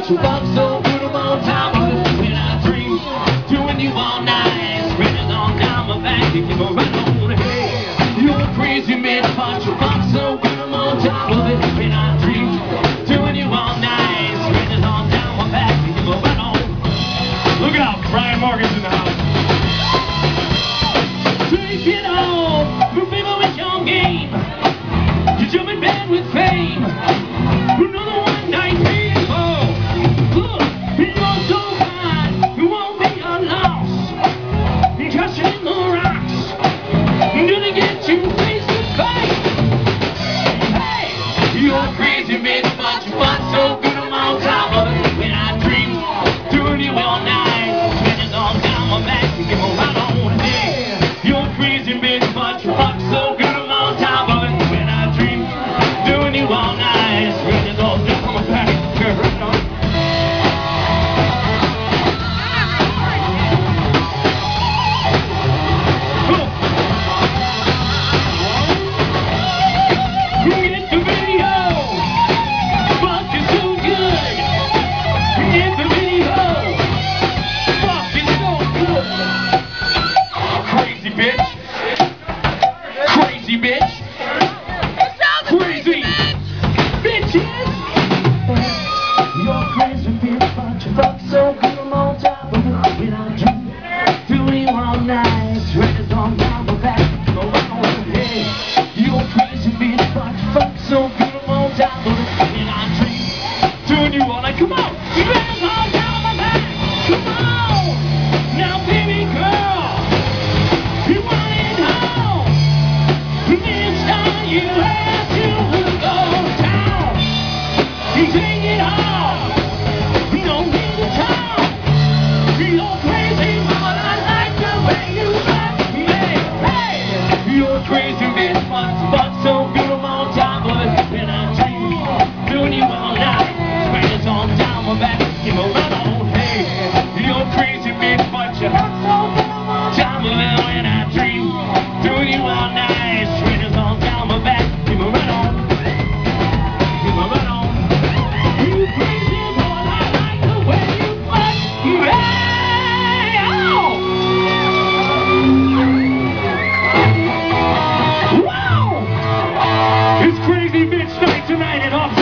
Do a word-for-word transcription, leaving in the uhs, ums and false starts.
but you fuck so good I'm on top of it. When I dream, doing you all night, spreading on down my back, you go right on ahead. You're a crazy man, but you fuck so good I'm on top of it. When I dream, doing you all night, spreading on down my back, you go right on. Look out, Brian Morgan's in the house. Take it off, move people with your game. You jump in bed with fame. Another one night thing. Oh, look, you're so fine. You won't be a loss. Cause you're in the rocks. I'm gonna get you face to face. Hey, you're crazy, bitch, but you fuck so good I'm on top of it. When I dream, doing you all night, spinning on down my back, you give a right on day. You're crazy, bitch, but you fuck so good I'm on top of it. When I dream, doing you all night, spinning on down my back, you give a right on. Get the video, fuck is so good. Get the video, fuck is so good. Crazy bitch, crazy bitch, crazy bitches. You're crazy bitch, but you fuck so good I'm on top of it. When I dream, doing you all night, sweaters on down my back, go on ahead. You're crazy bitch, but you fuck so good I'm on top of it. When I dream, doing you all night, come on, sweaters on down my back, come on. Now baby girl, you want it all. This time you have to go down. You take it all. You don't need to talk. You're crazy, but I like the way you rock me. Hey, you're crazy, bitch, but you fuck so good I'm on top of it. When I dream, doing you all night, sweaters on down my back, give a run on. Hey, you're crazy, bitch, but you fuck so good I'm on top of it. When I dream, doing you all night, sweaters on down my back, give a run on. Give a run on. You crazy, but I like the way you fuck. Hey, oh! Wow! It's Crazy Bitch Night tonight at Off